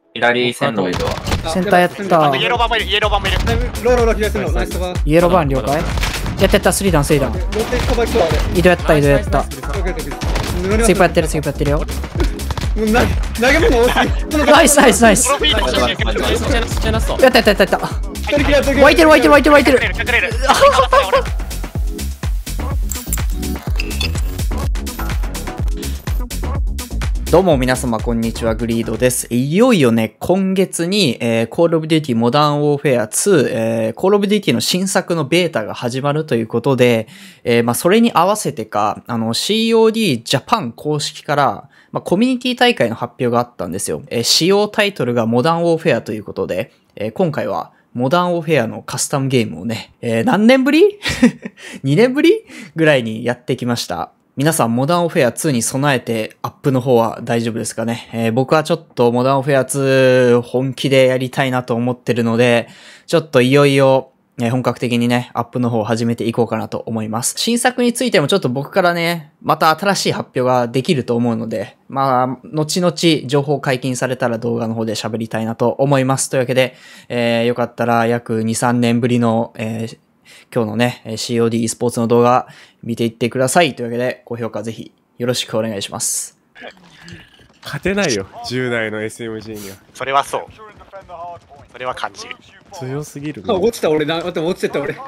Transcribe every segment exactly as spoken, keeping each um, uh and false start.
左線路いるわ。 センターやった。 イエローバーもいる、イエローバーもいる。 ローローロー左線路、ナイスバー。 イエローバーン了解。やってた、スリーダウン、スリーダウン。 ローテーカバー行くわ、俺。 移動やった、移動やった。次パやってる、次パやってるよ。 もうな投げ物多すぎ。 ナイスナイスナイス。やったやったやったやった。湧いてる湧いてる湧いてる湧いてる。どうも皆様こんにちは、グリードです。いよいよね、今月に、えー、Call of Duty Modern Warfare ツー、えー、Call of Duty の新作のベータが始まるということで、えー、まあそれに合わせてか、あの シーオーディー Japan 公式から、まあコミュニティ大会の発表があったんですよ。えー、使用タイトルが Modern Warfare ということで、えー、今回はモダンオフェアのカスタムゲームをね、えー、何年ぶり ?に 年ぶりぐらいにやってきました。皆さん、モダンオフェアツーに備えてアップの方は大丈夫ですかね、えー、僕はちょっとモダンオフェアツー本気でやりたいなと思ってるので、ちょっといよいよ、ね、本格的にね、アップの方を始めていこうかなと思います。新作についてもちょっと僕からね、また新しい発表ができると思うので、まあ、後々情報解禁されたら動画の方で喋りたいなと思います。というわけで、えー、よかったら約に、さんねんぶりの、えー今日のね、シーオーディー e スポーツの動画見ていってください。というわけで、高評価ぜひよろしくお願いします。 勝てないよ、じゅう代の エスエムジー には。 それはそう。それは感じる。 強すぎる。 あ、落ちた俺な、待って落ちてた俺。ス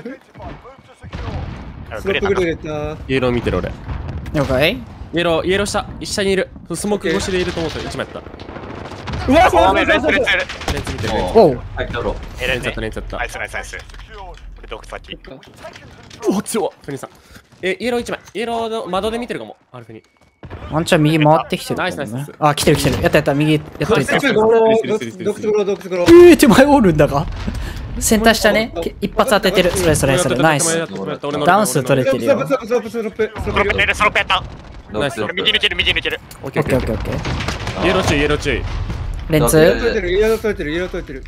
ロップグレータイエロー見てる俺。 了解。 イエロー、イエロー下、下にいる。スモーク越しでいると思ったらいちまいやった。 うわ、そうレンツレンツレンツ。 レンツ見てる。 おう。 入ったろ。 レンツレンツやった、レンツやった。 ナイスナイスナイス。毒先。 お、強っ。フニさん。え、イエローいちまい。イエローの窓で見てるかも。アルフに。 ワンチャン右回ってきてるかもね。 ナイスナイス。 あ、来てる来てる。やったやった。右やっといた。 ドクスゴロー、ドクスゴロー、ドクスゴロー。 えー、手前おるんだが。センター下ね。一発当ててる。それそれそれ。ナイス。ダウン数取れてるよ。 スロップ、スロップ、スロップ、スロップ。 スロップやる、スロップやった。 ナイス。 右抜ける、右抜ける。 オッケーオッケーオッケーオッケー。 イエロー注意、イエロー注意。 レンツ。 イエロー取れてる、イエロー取れてる、イエロー取れてる。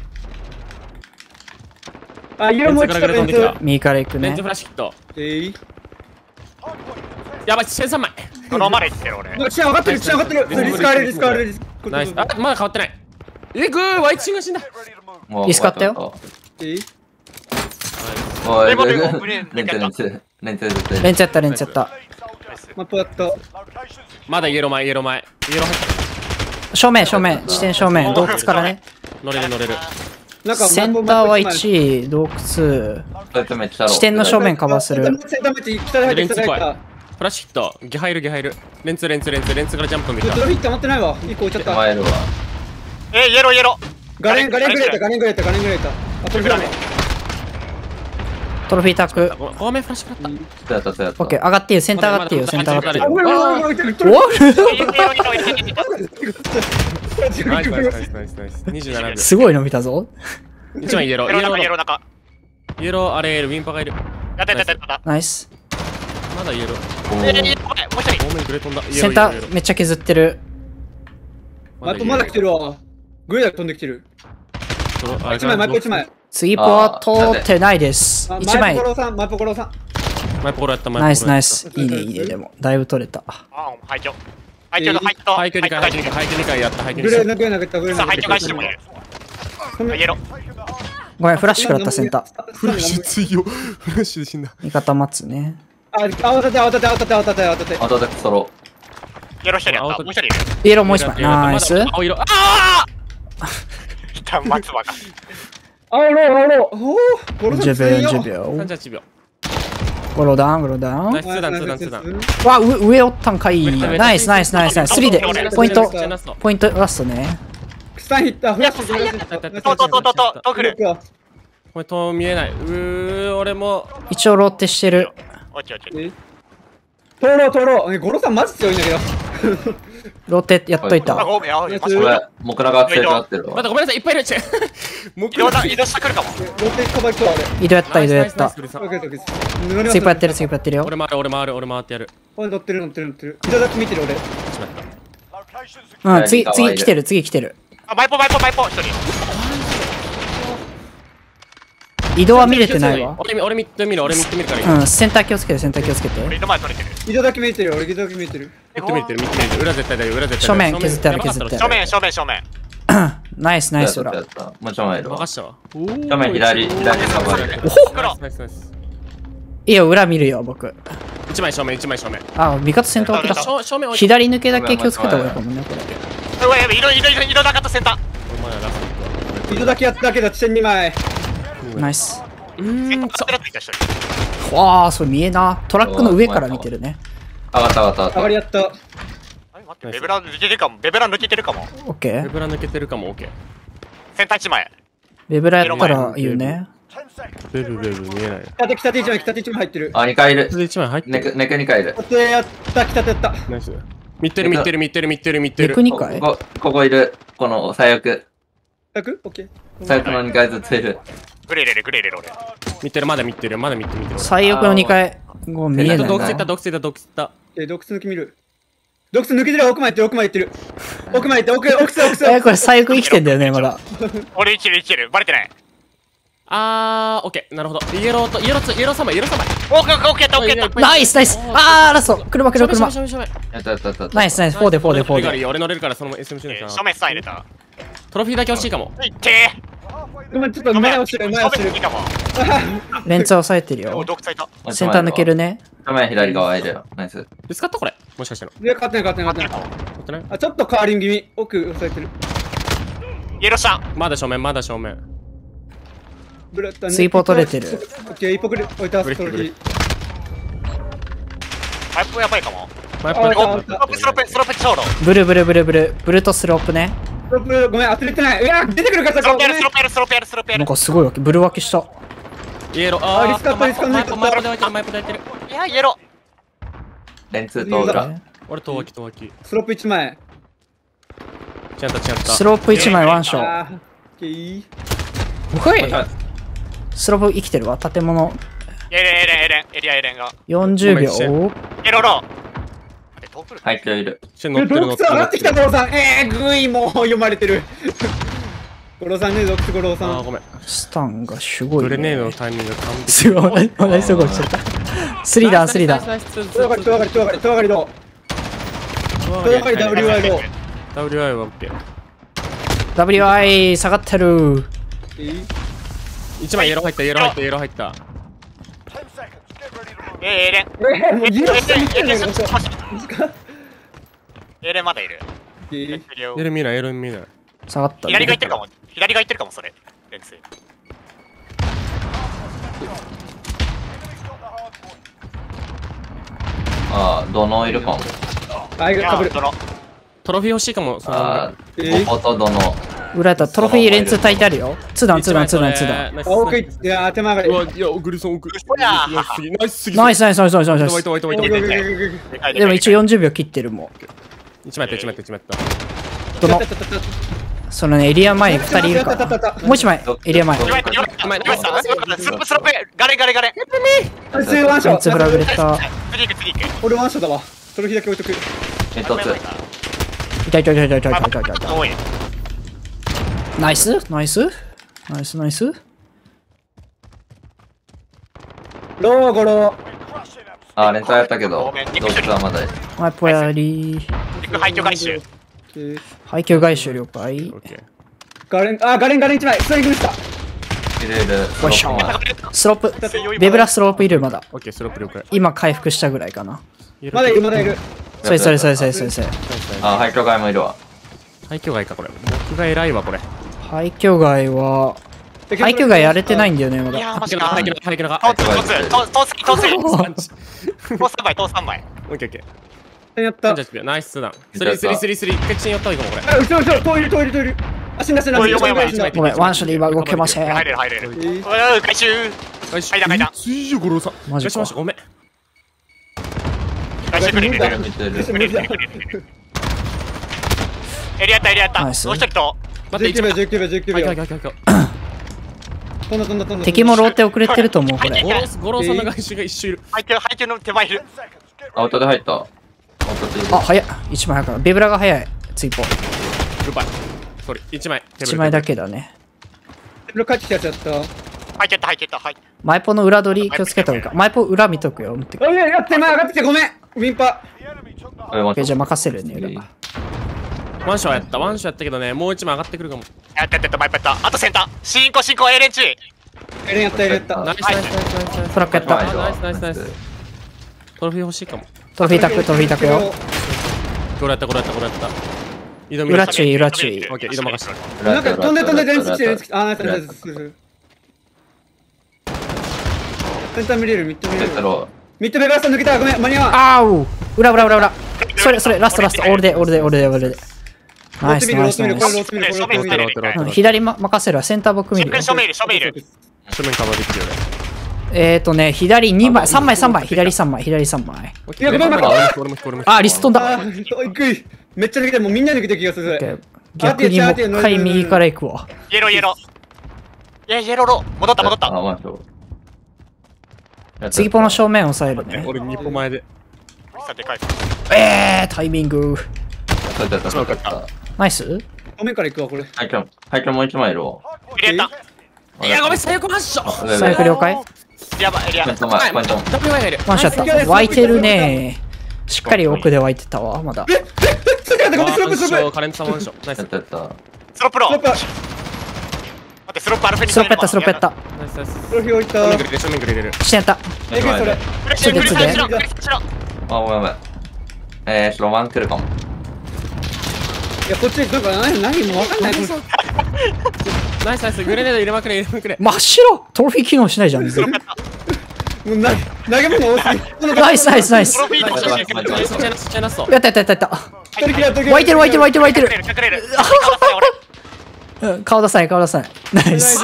あ、イエローもう一回レンツ。 右から行くねレンツ。フラッシュヒット。 えい。 やばい、せんさんまい。 このままでいってる俺。 血上がってる、血上がってる。リスクある、リスクある。 ナイス。あ、まだ変わってない。えぐー、ワイチンが死んだ。 リスクあったよ。 えい。 おい、 レンツレンツ、レンツ、レンツ、レンツ。 レンツやった、レンツやった。 マップやった。 まだイエロー前、イエロー前。イエロー入った。 正面、正面、地点正面、洞窟からね。 乗れる乗れる。 センターはいちい、洞窟。地点の正面カバーする。 センターめっちゃ北で入って北で入った。 フラッシュヒット。ギ入るギ入る。レンツレンツレンツレンツからジャンプ見た。 ドロヒット持ってないわ。いっこ置いちゃった。 前るわ。 え、イエローイエロー。 ガレン、ガレングレータ、ガレングレータ、ガレングレータ。あ、トロフィーだね。 トロフィータック。 ごめん、フラッシュ食らった。 そうやった、そうやった。 オッケー、上がっていいよ、センター上がっていいよ、センター上がっていいよ。 おいおいおい、トロフィー。 おイエローイエローイエローイエロー。 ナイスナイスナイスナイスナイス。にじゅうななびょう。 すごいの見たぞ。 いちまいイエロー。 イエロー中イエロー中。 イエローあれ、ウィンパーがいる。 やったやったやった。 ナイス。 まだイエロー。 え、もう一人。 正面グレー飛んだ。 センターめっちゃ削ってる。 あとまだ来てるわ。グレータ飛んできてる。一枚、マイポ一枚。 次ポは通ってないです。一枚。 マイポコロさん、マイポコロさん。 マイポコロやった、 ナイスナイス。いいね、いいね、でも。だいぶ取れた。 ああ、廃墟。廃墟の廃墟と。 廃墟にかい、廃墟にかい、廃墟にかいやった、廃墟にグレー投げ投げた、グレーさあ、 投げた。 廃墟返してもいい。イエロー。 ごめん、フラッシュ食らったセンター。 フラッシュ強。フラッシュで死んだ。 味方待つね。 あ、青たて、青たて、青たて、青たて、青たて。 あとだけソロ。 イエロー一人やった。もう一人いる。 イエローもう一枚。ナイス。 青色。ああ一旦待つわが。 青ロー、青ロー。おお、ゴロじゅうびょう、じゅうびょう。 さんじゅうはちびょう。 ゴロダウン、ゴロダウン。 ナイス、ツーダン、ツーダン、ツーダン。 わ、上おったんかい。ナイス、ナイス、ナイス、ナイス。スリーで、ポイント、ポイントラストね。 スタンヒッター、フラッシュ。 ととととととくる。 これと見えない。うー、俺も。 一応ローテしてる。 オッケーオッケー。 通ろう、通ろう。ゴロさんマジ強いんだけど。 ローテやっといた。 あ、ごめん、あ、マジこれ、僕ら学生となってるわ。 まだごめんなさい、いっぱいいる。 移動だ、移動してくるかも。 ローテカバー来たわ、俺。 移動やった、移動やった。次やってる、次やってるよ。 俺回る、俺回る、俺回ってやる。 俺乗ってる、乗ってる、乗ってる。移動だけ見てる、俺。 うん、次、次来てる、次来てる。 あ、マイポ、マイポ、マイポ、一人。 移動は見れてないわ。 俺、俺見てみる、俺見てみるから。 うん、センター気をつけて、センター気をつけて。 移動前取れてる。 移動だけ見てる、俺移動だけ見てる。 見てみてる、見てみてる。裏絶対だよ、裏絶対。 正面削ってある、削ってある。 正面、正面、正面。 ナイスナイス裏。 やったやったもうちょいいるわ。 任したわ。 正面左、左下がる。 おほナイスナイスナイス。 いいよ、裏見るよ、僕。 一枚正面、一枚正面。 あ、味方先頭来た。 正正面置いて。 左抜けだけ気をつけた方がいいかもね、これ。 うわやべ色色色色なかったセンター。 お前らラスト。 水だけやったけど、地点にまい。 ナイス。 うーん、 センターついた人。 わあ、それ見えな。トラックの上から見てるね。 上がった上がった上上がっがりやった。 あれ待ってベベラ抜けてるかも。ベベラ抜けてるかも。 オッケー。 ベブラ抜けてるかも、オッケー。 センター一枚。 ベブラやったらいいよね。 ベブベブ見えない。 北手、北手一枚、北手一枚入ってる。 た。あ、にかいいるそ。れ一枚入ってる。 ネク、ネクにかいいる。 北手やった、北手やった。 ナイス。見てる見てる見てる見てる見てる。 ネクにかいここ、ここいる。この最悪。 ひゃく？オッケー。 最悪のにかいずついる。 グレーレレグレーレレ俺。 見てる、まだ見てる、まだ見てる見てる。 最悪のにかい。もう見えないな。 毒ついた、毒ついた、毒ついた。 えー、洞窟抜き見る。洞窟抜けてる、奥まで行ってる、奥まで行ってる。奥まで行って、奥、奥さん、奥さん。 え、これ最悪生きてんだよね、まだ。 俺生きてる生きてる。バレてない。 あー、オッケー、なるほど。イエローと、イエローつ、イエローさん枚、イエローさん枚。 オッケーオッケーやったオッケーやった。 ナイスナイス。あー、ラスト。車車車。 正面正面正面。 やったやったやった。 ナイスナイス。フォーでフォーでフォーで。 俺俺乗れるからそのまま エスエムシー だな。 正面さん入れた。 トロフィーだけ欲しいかも。 いってごめん、ちょっと前落ちてる、前落ちてる正面。かも。 レンツは抑えてるおよ。 洞窟いた。 センター抜けるね。 正面左側いるよ。ナイス。 ぶつかったこれ。もしかしての。 で、勝ってない、勝ってない、勝ってない。 待ってね。 あ、ちょっとカーリング気味。奥押さえてる。 イエローした。 まだ正面、まだ正面。 ブラッタスイーポー取れてる。 オッケー、一歩くれ、置いた、トロフィー。 パイプやばいかも。 まあ、 あやっぱりおスロープスロープスロープちょうど。 ブルブルブルブル。ブルとスロープね。 スロープ、ごめん、当てれてない。うわ、出てくるからさ、 スロープやるごめんスロープやるスロープやるスロープやる。 なんかすごいわけ。ブル分けした。 イエロー、 あリスクあったリスクあったマイポマイポで置いてる、マイポで置いてる。 いやイエロレンツと裏。 ね俺、遠脇、遠脇。 スロープ一枚。 ちゃんとちゃんと。 スロープいちまいワンショー。 あー、オッケー。 ほいスロープ生きてるわ。建物ー。エレンエレンエレンエリアエレンが。 よんじゅうびょう。 エロロ。あれ遠くる。 はい、今日いる。 シェン乗ってる乗洞ってる。 窟上がってきた、五郎さん。えー、ぐい、もう読まれてる。五郎さんね、洞窟五郎さあー、 ん。 ごめん。 スタンがすごい、ね。 グレネードのタイミングが完璧。 すごい。同じとこ落ちちゃった。スリーだ、スリーだ。 ナイスナイスナイス戸上がり、戸上がり、戸上がり、戸上がりどう戸上がり ダブリューアイ どうダブリューアイ は OK。 ダブリューアイ 下がってる。 いい一枚イエロー入った、イエロー入った、イエロー入った。 えーエレン。 えー、もうギロしてみてるのエレンまだいる。 いいイエロー見ない、イエロー見ない。 下がった、ね。 左が行ってるかも。左が行ってるかもそれ。レンツ。 ああ、どのいるかも。 あ、かぶる。 ドロ。 トロフィー欲しいかも、その。 ああ、 えーポポとどの。 裏やったらトロフィーレンツ炊いてあるよ。ツーダン、ツーダン、ツーダン、ツーダン。 ナイスあ、奥いって、あ、手前上がり。 うわ、いや、グリソン奥。 ほやナイスすぎ、ナイスすぎ。 ナイスナイスナイスナイスナイス。 ワイトワイトワイトワイト。 オッケーオッケーオッケーオッケーでかいでも一応よんじゅうびょう切ってるも一枚やった、一枚やった、一枚やった。 どのやったやったやったそのね、エリア前にふたりいるかやったやったやったら。もう一枚、エリア前。 言われた言われた言われたスロープスロープガレガレガレ。 あスリーワンショットレンツフラグレた。 次行く次行く。 俺ワンショットだわ。トロフィーだけ置いとく。 一つ。 痛い痛い痛い痛い痛い痛い痛い痛い痛い。 多い。 ナイスナイスナイスナイス。 ローゴロー。 ああ、レンツやったけど、洞窟はまだいる。 マイポヤリー。 行く廃墟回収。 オッケー配給回収了解。 オッケー。 ガレン、あ、ガレンガレン一枚。スライングした。 いるいる。スロープもあるスロープ、ベブラスロープいるまだ。 オッケー、スロープ了解。 今回復したぐらいかな。 まだいる、まだいる。 それそれそれそれそれそれ。 ああ、廃墟外もいるわ。 廃墟外か、これ。僕が偉いわ、これ。 廃墟外は、廃墟外やれてないんだよね、まいやーだ。 マジか。 廃墟廃墟が。 トーツトーツトーツトーツトーツトーツ三枚トーツ三枚。 オッケーオッケー。 やった。 じゃあナイスだ。スリースリースリースリー。一回寄った方がいいかも、これ。 あ、後ろ後ろ、トイレトイレトイレ。あ、死んだ死んだ死んだ死んだ死んだ。 ごめん、ワンショで今動けません。 入れる入れる。 えーうわー回収。 よし階段階段ついじゅうごろうさん。 マジかしました、ごめん。 回収クリ無理だル。 見てる。 無理だ。 エリアやったエリアやった。もうナイス一人と。 待って、 19秒19秒19 はい秒。 はいはいはい。 飛んだ飛んだ飛んだ。 敵もローテ遅れてると思う、これ。 ゴロゴロさんの外周が一周いる。 配給配給の手前いる。 アウトで入った。アウトでいる。 あ、早い。一枚早くなる。ベブラが早い。ツイポ。 グッバイ。ソリ、一枚。 一枚だけだね。 後ろ帰ってきたやつやった。 配給やった配給やったはい。 マイポの裏取り気をつけた方がいいか。マイポ裏見とくよ。見てくあ、いやいや、手前上がってきてごめん。ウィンパ。 え、待オッケー、 ってじゃあ任せるね、裏。 ワンショーやったワンショーやったけどね、もう一枚上がってくるかも。 やったやったやった、マイプやった。あとセンター。進行進行、エレンチ。 エレンやった、エレンやった。 ナイスナイスナイスナイスナイス。 トラックやった。 ナイスナイスナイス。トロフィー欲しいかも。 トロフィータック、トロフィータックよ。 これやったこれやったこれやった。 裏注意、裏注意。 オッケー、井戸任せ。 なんか飛んで飛んでレンチ来てレンチ来て。あー、ナイスナイスナイス。センター見れる、ミッド見れる。ミッドベガース抜けた、ごめん、間に合わん。 あーう裏裏裏裏。それそれ、ラストラスト、オールで、オールで、オールで、オールで。ナイスナイスナイス。左ま任せるわ、センター僕見るよ。 正面いる、正面いる。 正面カバーできるよね。 えーとね、左にまい、さんまいさんまい、左さんまい、左さんまい。 いや、ごめん、ごめん。 あ、リストンだ。 あー、いくい。めっちゃ抜けて、もうみんな抜けてる気がする。 逆にもう一回右から行くわ。 イエローイエロー。いや、イエローロー。戻った戻った。 次ポの正面押さえるね。 俺に歩前で。 でかい。 えー、タイミング。ナイス。 正面から行くわ、これ。 はい、今日もう一枚いるわ。 入れた。 いや、ごめん、最悪マッショ。 最悪了解。 やばい、やばい。 ポイント前、ポイント前。 ダブルワイがいる。 ワンショット。湧いてるね。しっかり奥で湧いてたわ、まだ。 ワンショー、カレントさんワンショー。ナイス。 やったやった。 スロップロー。 スロップ。 待って、スロップアルフェに。 スロップやった、スロップやった。 ナイスナイス。 トロフィー置いた。 正面くれる、正面くれる。 してやった。 えぐい、それ。 クレシェンクレシェンしろ、クレシェンしろ。 あ、ごめんごめん。えー、スロマン来るかも。 いや、こっち、なんか何、何もわかんない。 ナイスナイス、グレネード入れまくれ、入れまくれ。 真っ白トロフィー機能しないじゃん。 もうな投げ物多すぎ。 ナイスナイスナイス。 トロフィーの写真チャナス、チャナス。 やったやったやったやった。 取り切れ取り切れ湧いてる湧いてる湧いてる湧いてる。 隠れる、隠れる。 うん顔出さない顔出さない。ナイス。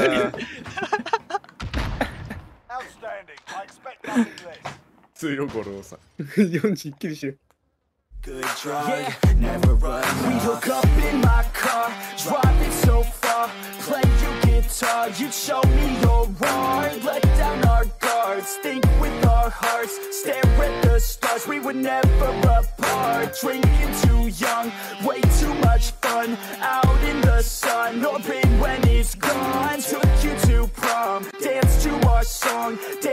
強ゴロさん。 よんじゅういちキルしてる。 Good drug, never run. We hook up in my car, driving so far. Play your guitar, you show me your art. Let down our guards, think with our hearts. Stare at the stars, we were never apart. Drinking too young, way too much fun. Out in the sun, open when it's gone. Took you to prom, dance to our song.